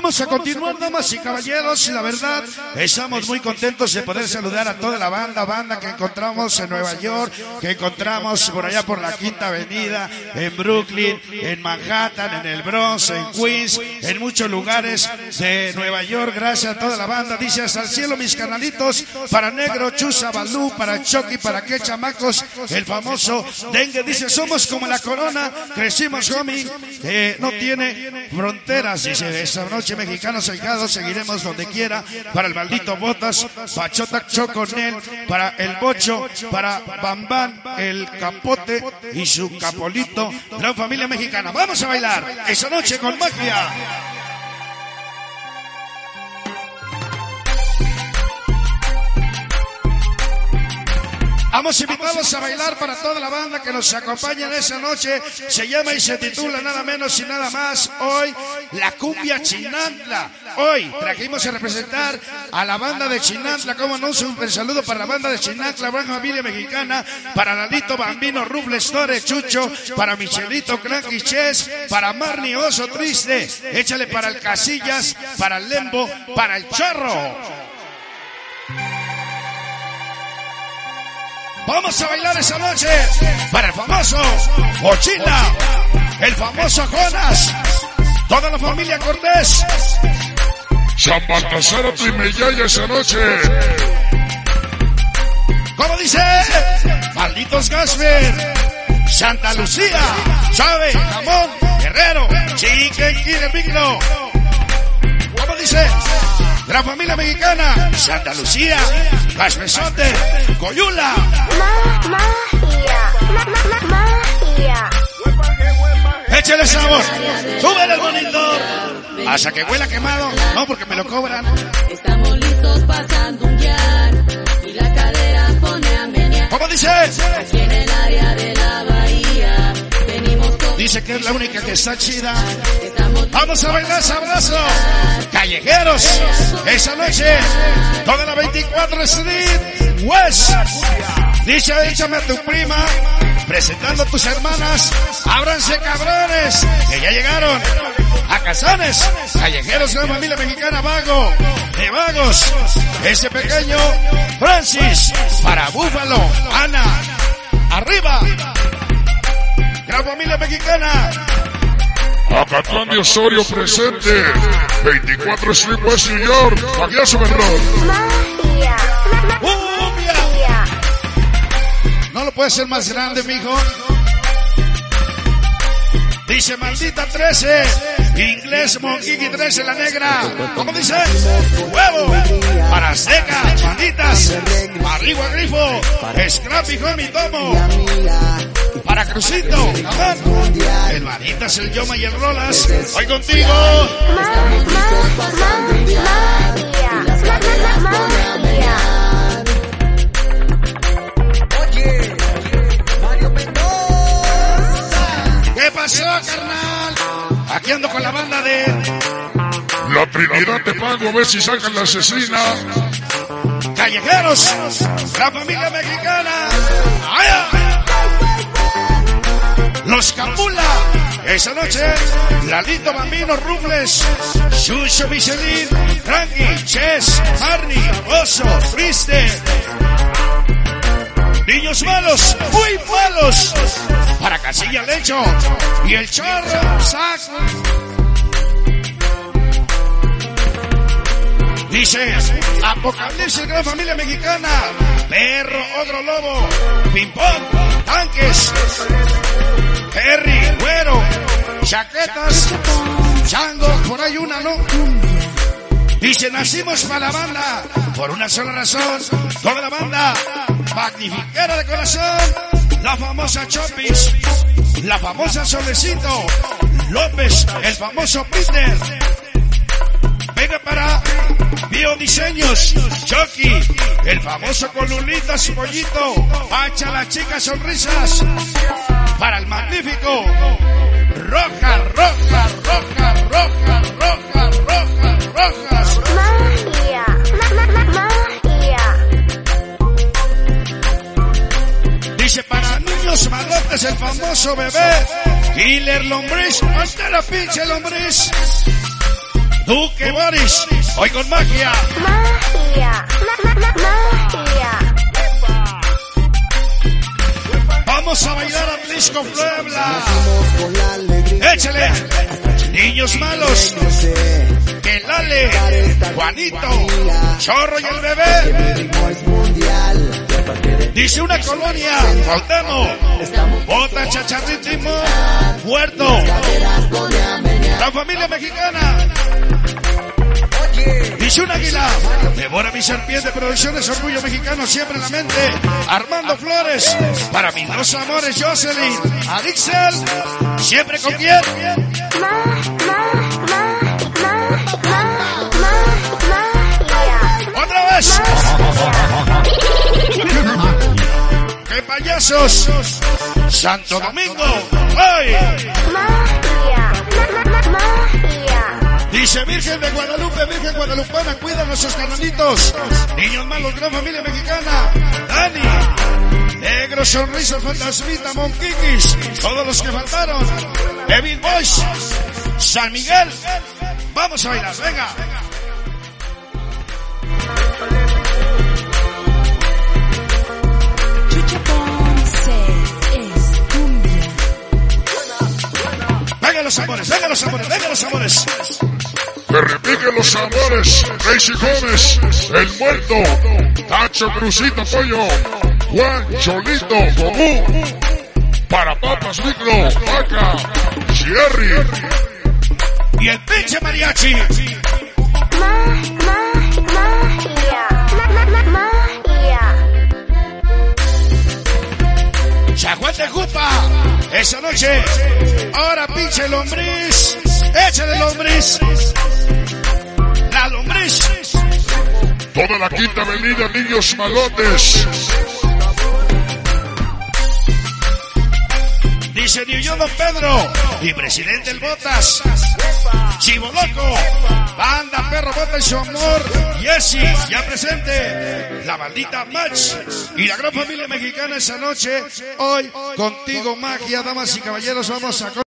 Vamos a continuar, damas y caballeros. La verdad, estamos muy contentos de poder saludar a toda la banda que encontramos en Nueva York, que encontramos por allá por la Quinta Avenida, en Brooklyn, en Manhattan, en el Bronx, en Queens, en muchos lugares de Nueva York. Gracias a toda la banda. Dice: hasta el cielo, mis carnalitos, para Negro, Chusa, Balú, para Chucky, para qué chamacos, el famoso Dengue. Dice: somos como la corona, crecimos, homie, no tiene fronteras. Dice: esta noche, mexicanos ahijados, seguiremos donde quiera. Para el maldito Botas, Pachota Choconel, para el Bocho, para Bambán, el Capote y su Capolito, gran familia mexicana. Vamos a bailar esa noche con magia. Vamos a invitarlos a bailar para toda la banda que nos acompaña en esa noche. Se llama y se titula nada menos y nada más hoy la cumbia Chinantla. Hoy trajimos a representar a la banda de Chinantla. Como no, un super saludo para la banda de Chinantla, gran familia mexicana. Para Lalito, Bambino, Rubles, Tore, Chucho, para Michelito, Cranky, Chess, para Marnie, Oso Triste. Échale para el Casillas, para el Lembo, para el Charro. Vamos a bailar esa noche para el famoso Ochina, el famoso Jonas, toda la familia Cortés. San Baltasar a Trimellaya esa noche. ¿Cómo dice? Malditos Gasper, Santa Lucía, Chave, Jamón, Guerrero, Chicken Killer Micro. ¿Cómo dice? La familia mexicana, Santa Lucía, Gaspesote, Coyula. Magia. Échale sabor, súbele el monitor, hasta que huela quemado, no porque me lo cobran. Estamos listos para sandunguear y la cadera pone a menear. ¿Cómo dice? Aquí en el área de la bahía venimos todos. Dice que es la única que está chida. Estamos Vamos a bailar sabroso, callejeros, esa noche, toda la 24 Street West. Dice: échame a tu prima, presentando a tus hermanas, ábranse cabrones, que ya llegaron a Cazones, callejeros de la familia mexicana Vago, de Vagos, ese pequeño Francis, para Búfalo, Ana, arriba, gran familia mexicana. Acatlán de Osorio presente. 24 Street West, New York. Payaso Berrón. Magia. ¡Cumbia! No lo puede ser más grande, mijo. Dice: maldita 13, inglés Monquiqui 13, la negra. ¿Cómo dice? Huevo, para Azteca, manitas, arriba Grifo, Scrappy, Homie, Tomo, para Crucito, Amán, el manitas, el Yoma y el Rolas. Hoy contigo. ¿Qué pasó, carnal? Aquí ando con la banda de La Trinidad te pago, a ver si sacan la asesina. Callejeros, la familia mexicana. ¡Ay! Los Capula, esa noche, Lalito, Bambino, Rubles, Chucho, Michelin, Frankie, Chess, Marnie, Oso, Triste. Niños malos, muy malos, para Casilla Lecho y el Charro, Saco. Dice: Apocalipsis, gran familia mexicana, Perro, Ogro, Lobo, Pimpón, Tanques, Perry, Güero, Chaquetas, Chango, por ahí una, ¿no? Dice: nacimos para la banda, por una sola razón, toda la banda, magnifiquera de corazón, la famosa Chopis, la famosa Solecito, López, el famoso Peter. Venga para Biodiseños, Chucky, el famoso Colulitas, Pollito, Pacha, la chica Sonrisas, para el magnífico Roja, Roja, Roja, Roja, Roja, Roja, Rojas. Magia. Dice: para niños malotes, el famoso Bebé, Killer Lombriz, hasta la pinche Lombriz. Duque Boris, hoy con magia. Magia. Magia. Vamos a bailar a Tlisco Puebla. Échale. Niños malos. Que Lale, Juanito, Zorro y el bebé. Dice una colonia, Cuauhtémoc, Bota, Chacharritimo, Puerto, la familia mexicana. Dice un águila, devora mi serpiente, Producciones Orgullo Mexicano, siempre en la mente. Armando Flores, para mis dos amores, Jocelyn, Alixel, siempre con quién. ¡Otra vez! ¡Qué payasos! ¡Santo Domingo! ¡Ay! Magia. Dice Virgen de Guadalupe, Virgen Guadalupana, cuida a nuestros carnalitos. Niños malos, gran familia mexicana. Dani, Negro, Sonrisas, Fantasmita, Monquiquis, todos los que faltaron. Evil Boys, San Miguel. Vamos a bailar, venga. Venga los amores, venga los amores, venga los amores. Que repiquen los amores. Casey Gómez, El Muerto, Tacho, Crucito, Pollo, Juan, Cholito, Gomú, para Papas, Micro, Vaca, Jerry y el pinche mariachi. San Juan de Jupa, esa noche. Ahora pinche lombriz, échale lombriz. La lombriz. toda la Quinta Avenida, niños malotes. Dice New York Don Pedro y presidente el Botas. Chivo Loco, Banda Perro Bota y su amor. Jesse, ya presente. La Maldita Match y la gran familia mexicana esa noche. Hoy contigo magia, damas y caballeros, vamos a